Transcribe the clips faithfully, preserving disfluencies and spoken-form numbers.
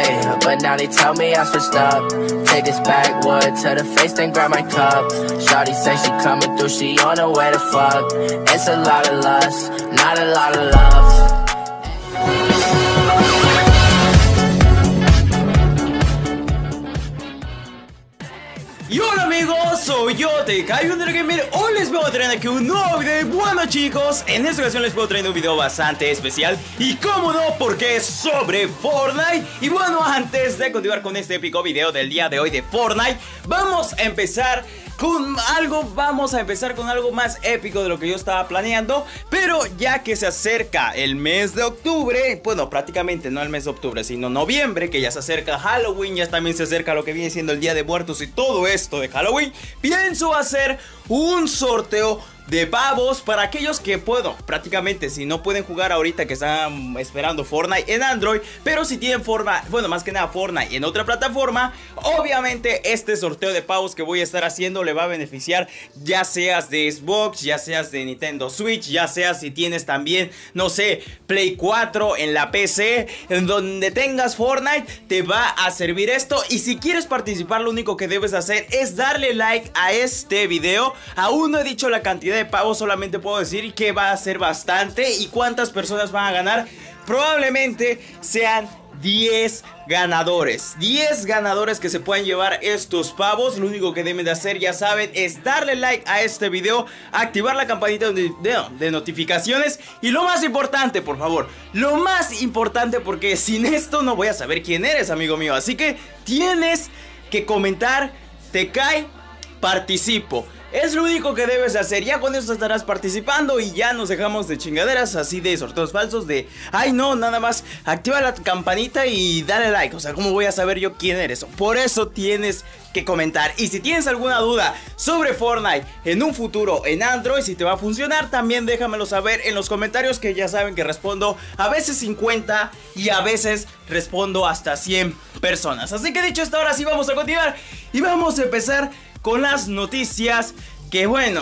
Hey, but now they tell me I switched up. Take this backwood to the face, then grab my cup. Shawty say she coming through, she on her way to fuck. It's a lot of lust, not a lot of love. Y hola amigos, soy yo, TKYunderGamer. Hoy les voy a traer aquí un nuevo video. Bueno chicos, en esta ocasión les voy a traer un video bastante especial. Y cómo no, porque es sobre Fortnite. Y bueno, antes de continuar con este épico video del día de hoy de Fortnite, vamos a empezar con algo, vamos a empezar con algo más épico de lo que yo estaba planeando. Pero ya que se acerca el mes de octubre, bueno, prácticamente no el mes de octubre, sino noviembre, que ya se acerca Halloween, ya también se acerca lo que viene siendo el Día de Muertos y todo esto de Halloween, pienso hacer un sorteo de pavos para aquellos que puedo, prácticamente si no pueden jugar ahorita, que están esperando Fortnite en Android, pero si tienen Fortnite, bueno, más que nada Fortnite en otra plataforma, obviamente este sorteo de pavos que voy a estar haciendo le va a beneficiar, ya seas de Xbox, ya seas de Nintendo Switch, ya seas si tienes también, no sé, Play cuatro en la P C, en donde tengas Fortnite, te va a servir esto. Y si quieres participar, lo único que debes hacer es darle like a este video. Aún no he dicho la cantidad de pavos, solamente puedo decir que va a ser bastante. ¿Y cuántas personas van a ganar? Probablemente sean diez ganadores, diez ganadores que se pueden llevar estos pavos. Lo único que deben de hacer, ya saben, es darle like a este video, activar la campanita de, de, de notificaciones. Y lo más importante, por favor, lo más importante, porque sin esto no voy a saber quién eres, amigo mío. Así que tienes que comentar, te cae, participo. Es lo único que debes hacer. Ya con eso estarás participando y ya nos dejamos de chingaderas así de sorteos falsos de ay no, nada más activa la campanita y dale like. O sea, ¿cómo voy a saber yo quién eres? Por eso tienes que comentar. Y si tienes alguna duda sobre Fortnite en un futuro en Android, si te va a funcionar, también déjamelo saber en los comentarios, que ya saben que respondo a veces cincuenta y a veces respondo hasta cien personas. Así que dicho esto, ahora sí vamos a continuar y vamos a empezar con las noticias. Que bueno,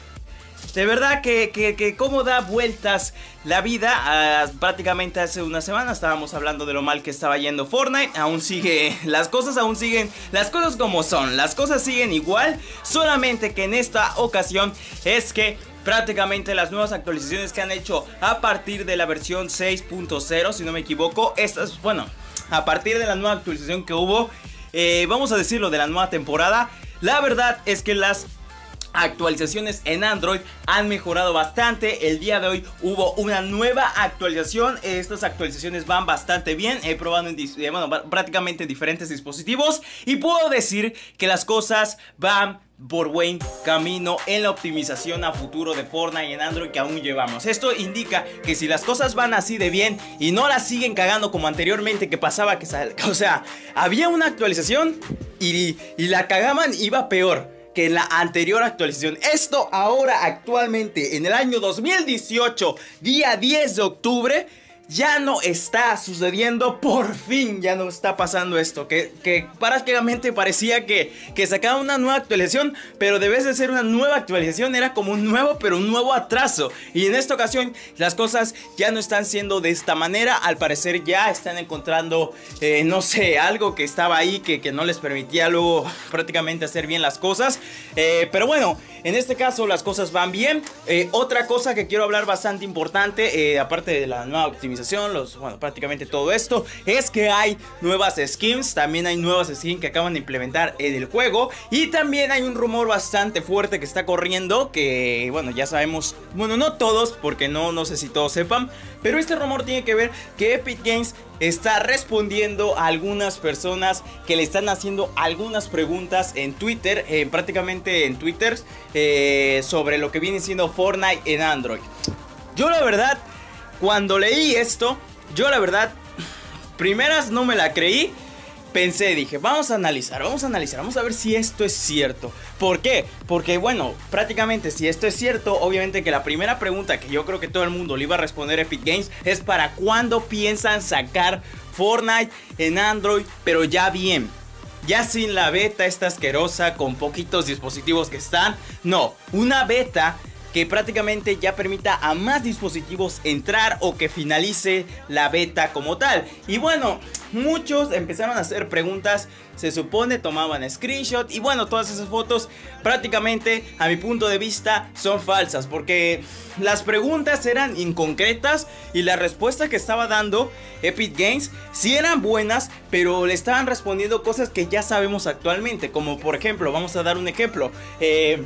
de verdad que, que, que cómo da vueltas la vida. uh, Prácticamente hace una semana estábamos hablando de lo mal que estaba yendo Fortnite. Aún sigue, las cosas aún siguen, las cosas como son, las cosas siguen igual. Solamente que en esta ocasión es que prácticamente las nuevas actualizaciones que han hecho a partir de la versión seis punto cero, si no me equivoco, estas, bueno, a partir de la nueva actualización que hubo, eh, vamos a decirlo, de la nueva temporada, la verdad es que las actualizaciones en Android han mejorado bastante. El día de hoy hubo una nueva actualización. Estas actualizaciones van bastante bien. He probado en, bueno, prácticamente en diferentes dispositivos y puedo decir que las cosas van por buen camino en la optimización a futuro de Fortnite en Android que aún llevamos. Esto indica que si las cosas van así de bien y no las siguen cagando como anteriormente, que pasaba que, o sea, había una actualización y, y la cagaban, iba peor que en la anterior actualización. Esto ahora actualmente en el año dos mil dieciocho, día diez de octubre, ya no está sucediendo. Por fin ya no está pasando esto, que, que prácticamente parecía que, que sacaba una nueva actualización, pero de vez de ser una nueva actualización era como un nuevo, pero un nuevo atraso. Y en esta ocasión las cosas ya no están siendo de esta manera. Al parecer ya están encontrando, eh, no sé, algo que estaba ahí que, que no les permitía luego prácticamente hacer bien las cosas. eh, Pero bueno, en este caso las cosas van bien. eh, Otra cosa que quiero hablar bastante importante, eh, aparte de la nueva optimización, Los, bueno, prácticamente todo esto, es que hay nuevas skins. También hay nuevas skins que acaban de implementar en el juego. Y también hay un rumor bastante fuerte que está corriendo, que bueno, ya sabemos, bueno, no todos, porque no, no sé si todos sepan, pero este rumor tiene que ver que Epic Games está respondiendo a algunas personas que le están haciendo algunas preguntas en Twitter, eh, prácticamente en Twitter, eh, sobre lo que viene siendo Fortnite en Android. Yo la verdad, cuando leí esto, yo la verdad, primeras no me la creí. Pensé, dije, vamos a analizar, vamos a analizar, vamos a ver si esto es cierto. ¿Por qué? Porque bueno, prácticamente si esto es cierto, obviamente que la primera pregunta que yo creo que todo el mundo le iba a responder a Epic Games es ¿para cuándo piensan sacar Fortnite en Android? Pero ya bien, ya sin la beta esta asquerosa con poquitos dispositivos que están. No, una beta que prácticamente ya permita a más dispositivos entrar o que finalice la beta como tal. Y bueno, muchos empezaron a hacer preguntas, se supone tomaban screenshot y bueno, todas esas fotos prácticamente a mi punto de vista son falsas, porque las preguntas eran inconcretas y la respuesta que estaba dando Epic Games sí eran buenas, pero le estaban respondiendo cosas que ya sabemos actualmente, como por ejemplo, vamos a dar un ejemplo, eh,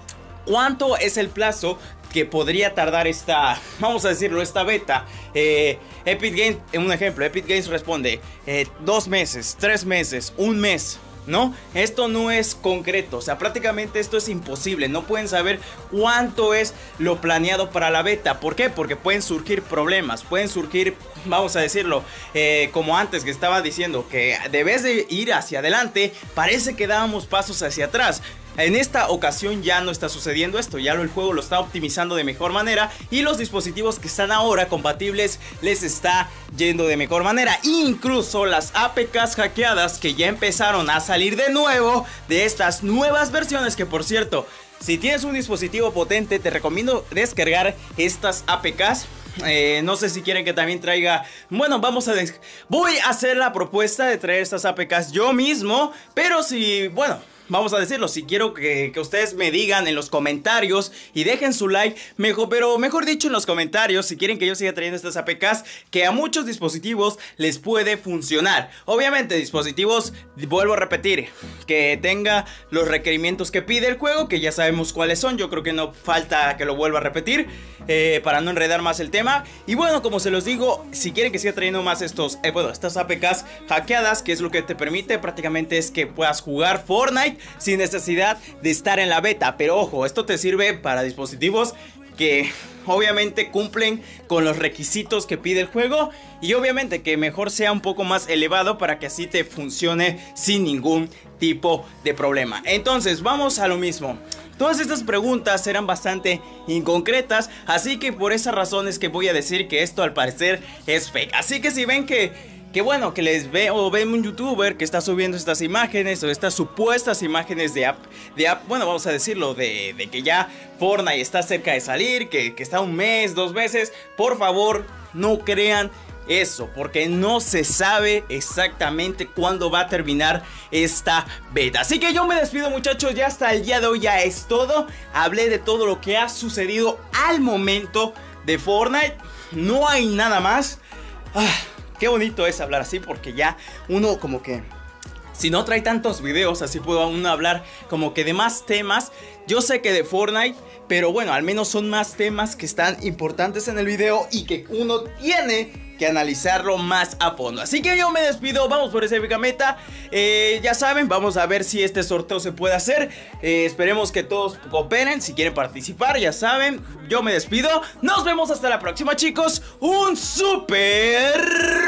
¿cuánto es el plazo que podría tardar esta, vamos a decirlo, esta beta? eh, Epic Games, un ejemplo, Epic Games responde eh, dos meses, tres meses, un mes, ¿no? Esto no es concreto, o sea, prácticamente esto es imposible, no pueden saber cuánto es lo planeado para la beta. ¿Por qué? Porque pueden surgir problemas, pueden surgir, vamos a decirlo, eh, como antes que estaba diciendo, que de vez de ir hacia adelante, parece que dábamos pasos hacia atrás. En esta ocasión ya no está sucediendo esto, ya el juego lo está optimizando de mejor manera y los dispositivos que están ahora compatibles les está yendo de mejor manera. Incluso las A P Ks hackeadas que ya empezaron a salir de nuevo de estas nuevas versiones, que por cierto, si tienes un dispositivo potente te recomiendo descargar estas A P Ks. Eh, no sé si quieren que también traiga, bueno, vamos a voy a hacer la propuesta de traer estas A P Ks yo mismo, pero si, bueno, vamos a decirlo, si quiero que, que ustedes me digan en los comentarios y dejen su like, mejor, pero mejor dicho en los comentarios, si quieren que yo siga trayendo estas A P Ks que a muchos dispositivos les puede funcionar. Obviamente dispositivos, vuelvo a repetir, que tenga los requerimientos que pide el juego, que ya sabemos cuáles son, yo creo que no falta que lo vuelva a repetir, eh, para no enredar más el tema. Y bueno, como se los digo, si quieren que siga trayendo más estos, eh, bueno, estas A P Ks hackeadas, que es lo que te permite prácticamente es que puedas jugar Fortnite sin necesidad de estar en la beta. Pero ojo, esto te sirve para dispositivos que obviamente cumplen con los requisitos que pide el juego y obviamente que mejor sea un poco más elevado para que así te funcione sin ningún tipo de problema. Entonces vamos a lo mismo. Todas estas preguntas eran bastante inconcretas, así que por esa razón es que voy a decir que esto al parecer es fake. Así que si ven que Que bueno, que les ve o ven un youtuber que está subiendo estas imágenes o estas supuestas imágenes de app, de app, bueno, vamos a decirlo, de, de que ya Fortnite está cerca de salir, que, que está un mes, dos meses, por favor, no crean eso, porque no se sabe exactamente cuándo va a terminar esta beta. Así que yo me despido, muchachos, ya hasta el día de hoy ya es todo. Hablé de todo lo que ha sucedido al momento de Fortnite, no hay nada más. Ah, qué bonito es hablar así, porque ya uno como que, si no trae tantos videos, así puedo uno hablar como que de más temas. Yo sé que de Fortnite, pero bueno, al menos son más temas que están importantes en el video y que uno tiene que analizarlo más a fondo. Así que yo me despido, vamos por esa épica meta. eh, Ya saben, vamos a ver si este sorteo se puede hacer. eh, Esperemos que todos cooperen, si quieren participar, ya saben. Yo me despido, nos vemos hasta la próxima, chicos. Un super